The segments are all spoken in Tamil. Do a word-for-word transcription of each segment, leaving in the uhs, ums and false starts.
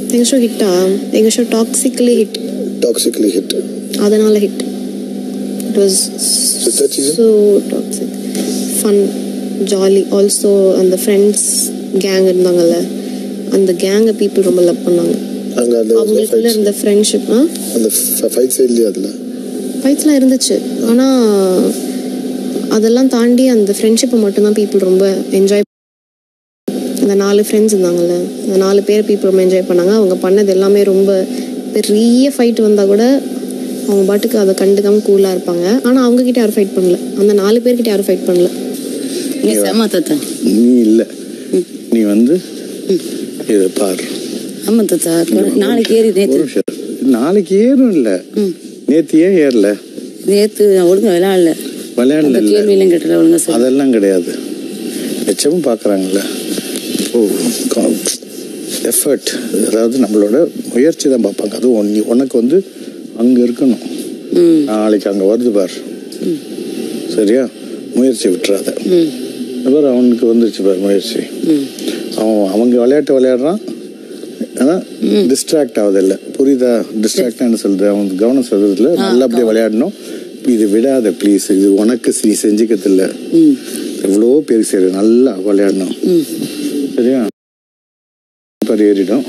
எங்க ஷோ ஹிட்டா? எங்க show toxically hit. Toxically hit. அதனால hit. It was so toxic. Fun, jolly. Also அந்த ஃப்ரெண்ட்ஸ் கேங் இருந்தாங்கல்ல, அந்த கேங்க பீப்புள் ரொம்ப லவ் பண்ணாங்க. அவங்களுக்குள்ள இருந்த ஃப்ரெண்ட்ஷிப் அந்த ஃபைட்ஸ் இல்லையா? அதில் ஃபைட்ஸ்லாம் இருந்துச்சு, ஆனால் அதெல்லாம் தாண்டி அந்த ஃப்ரெண்ட்ஷிப்பை மட்டும்தான் பீப்புள் ரொம்ப என்ஜாய். அந்த நாலு ஃப்ரெண்ட்ஸ் இருந்தாங்கல்ல, அந்த நாலு பேர் பீப்புள் ரொம்ப என்ஜாய் பண்ணாங்க. அவங்க பண்ணது எல்லாமே ரொம்ப பெரிய ஃபைட் வந்தால் கூட அவங்க பாட்டுக்கு அதை கண்டுக்காம கூலாக இருப்பாங்க. ஆனால் அவங்ககிட்ட யாரும் ஃபைட் பண்ணல, அந்த நாலு பேர்கிட்ட யாரும் ஃபைட் பண்ணல. நீ செம தாத்தா. நீ இல்லை, நீ வந்து இதை பாரு. ஆமா தாத்தா, நாளைக்கு ஏறி நேற்று நாளைக்கு ஏறும் இல்லை, நேற்று ஏன் ஏறல? நேற்று ஒழுங்கா விளையாடல விளையாடல கேள்வியெல்லாம் கேட்டல ஒழுங்கா. அதெல்லாம் கிடையாது, எச்சமும் பார்க்குறாங்கல்ல. ஓ எஃபர்ட், அதாவது நம்மளோட முயற்சி தான் பார்ப்பாங்க. அதுவும் நீ உனக்கு வந்து அங்கே இருக்கணும், நாளைக்கு அங்கே வருது பார், சரியா? முயற்சி விட்டுறாத. பார் அவனுக்கு வந்துருச்சு பார் முயற்சி. அவன் அவங்க விளையாட்டு விளையாடுறான், ஆனால் டிஸ்ட்ராக்ட் ஆகுதில்லை. புரியுதா? டிஸ்ட்ராக்ட் என்ன சொல்றது, அவனுக்கு கவனம் சொல்றதுல நல்லா அப்படியே விளையாடணும். இது விடாத ப்ளீஸ், இது உனக்கு நீ செஞ்சுக்கிறதில்ல, எவ்வளோ பேர் சரி நல்லா விளையாடணும், சரியா? பாரு ஏறிடும்.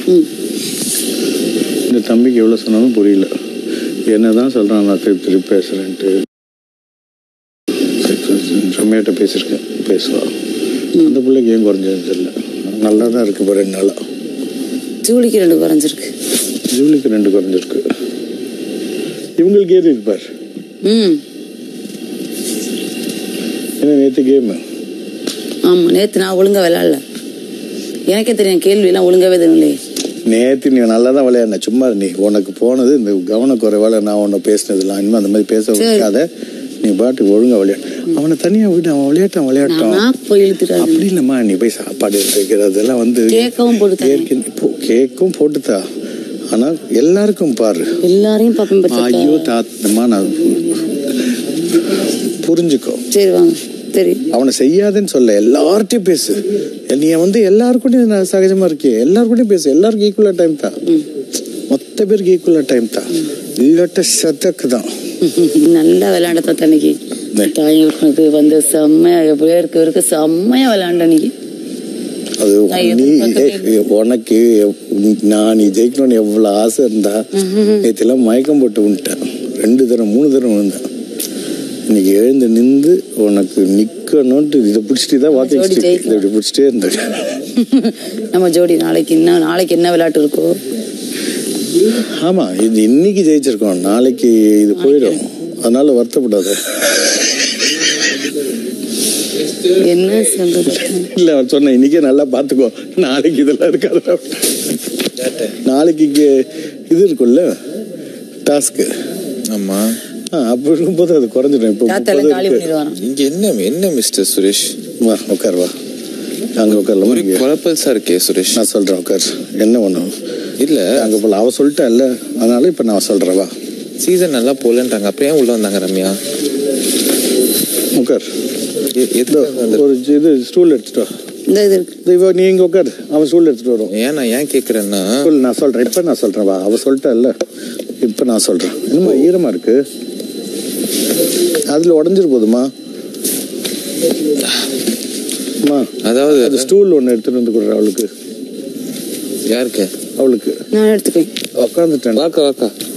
இந்த தம்பிக்கு எவ்வளோ சொன்னாலும் புரியல, என்னதான் சொல்றான் நான் திருப்பி திருப்பி பேசுறேன்ட்டு. ரம்யாட்ட பேசியிருக்கேன், பேசுவா. அந்த பிள்ளைக்கு ஏன் குறைஞ்சது தெரியல, நல்லா தான் இருக்கு. இப்போ ரெண்டு நாளா ஜூலிக்கு ரெண்டு குறைஞ்சிருக்கு. ஜூலிக்கு ரெண்டு குறைஞ்சிருக்கு. இவங்களுக்கு ஏறி இருப்பார். ஏன்னா நேற்று கேமு. ஆமா, நேற்று நான் ஒழுங்கா விளையாடல, எனக்கே தெரியும் கேள்வி எல்லாம் ஒழுங்காவே தெரியலையே. நேற்று நீ நல்லா தான் விளையாடின, சும்மா நீ உனக்கு போனது இந்த கவனக்குறைவால நான் உன்னை பேசினதுலாம். இனிமேல் அந்த மாதிரி பேச வைக்காத, நீ பாட்டுக்கு ஒழுங்கா விளையாடு. அவனை தனியா விட்டு அவன் விளையாட்டான் விளையாட்டான் அப்படி இல்லம்மா. நீ போய் சாப்பாடு எடுத்து வைக்கிறதெல்லாம் வந்து கேக்கும் போட்டுத்தா, ஆனா எல்லாருக்கும் பாரு, எல்லாரையும் பாப்பேன். ஐயோ தாத்தம்மா, நான் புரிஞ்சுக்கோ. சரி வாங்க, சரி. அவனை செய்யாதுன்னு சொல்ல, எல்லார்ட்டையும் பேசு. நீ வந்து எல்லாருக்கூடயும் சகஜமா இருக்கிய, எல்லாருக்கூடயும் பேசு. எல்லாருக்கும் ஈக்குவலா டைம் தான், மொத்த பேருக்கு ஈக்குவலா டைம் தான். இல்லாட்ட சதக்கு தான். நல்லா விளையாண்ட தன்னைக்கு வந்து செம்மையா எப்படியா இருக்க இருக்கு, செம்மையா விளையாண்ட நீ. அது நீ உனக்கு நான் நீ ஜெயிக்கணும்னு எவ்வளவு ஆசை இருந்தா, நேற்றெல்லாம் மயக்கம் போட்டு விட்டேன். ரெண்டு தரம் மூணு தரம் விழுந்தேன். இன்னைக்கு எழுந்து நின்று உனக்கு நிக்கணும்ட்டு இதை பிடிச்சிட்டு தான் வாக்கிங் ஸ்டிக் இப்படி பிடிச்சிட்டே இருந்தேன். நம்ம ஜோடி நாளைக்கு என்ன, நாளைக்கு என்ன விளையாட்டு இருக்கோ? ஆமா, இது இன்னைக்கு ஜெயிச்சிருக்கோம், நாளைக்கு இது போயிடும். அதனால வருத்தப்படாத. என்ன சொல்றது இல்ல, அவர் சொன்ன இன்னைக்கே நல்லா பாத்துக்கோ, நாளைக்கு இதெல்லாம் இருக்காது. நாளைக்கு இது இருக்குல்ல டாஸ்க். ஆமா, அப்படி இருக்கும்போது அது குறைஞ்சிடும். இப்போ இங்க என்ன என்ன மிஸ்டர் சுரேஷ், வா உட்கார், வா அங்க உட்காரலாம். குழப்பல்சா இருக்கே சுரேஷ். நான் சொல்றேன் உட்கார். என்ன ஒண்ணும் இல்ல, அங்க போல அவ சொல்லிட்டா இல்ல, அதனால இப்ப நான் சொல்றேன். வா, சீசன் நல்லா போலன்றாங்க, அப்படியே உள்ள வந்தாங்க ரம்யா. உட்கார். ஒரு இது ஸ்டூல் எடுத்துட்டு வா. நீ இங்க உட்காரு, அவன் ஸ்டூல் எடுத்துட்டு வரும். ஏன் நான் ஏன் கேக்குறேன்னா, நான் சொல்றேன் இப்ப நான் சொல்றேன். வா, அவ சொல்லிட்டா இல்ல, இப்ப நான் சொல்றேன். இன்னுமா ஈரமா இருக்கு, அதுல உடஞ்சிரு போதுமா? அதாவது அது ஸ்டூல் ஒண்ணு எடுத்துட்டு வந்து கொடுற அவளுக்கு. யாருக்கு? அவளுக்கு. நான் எடுத்துக்கேன். உட்காந்துட்டேன். வாக்கா வாக்கா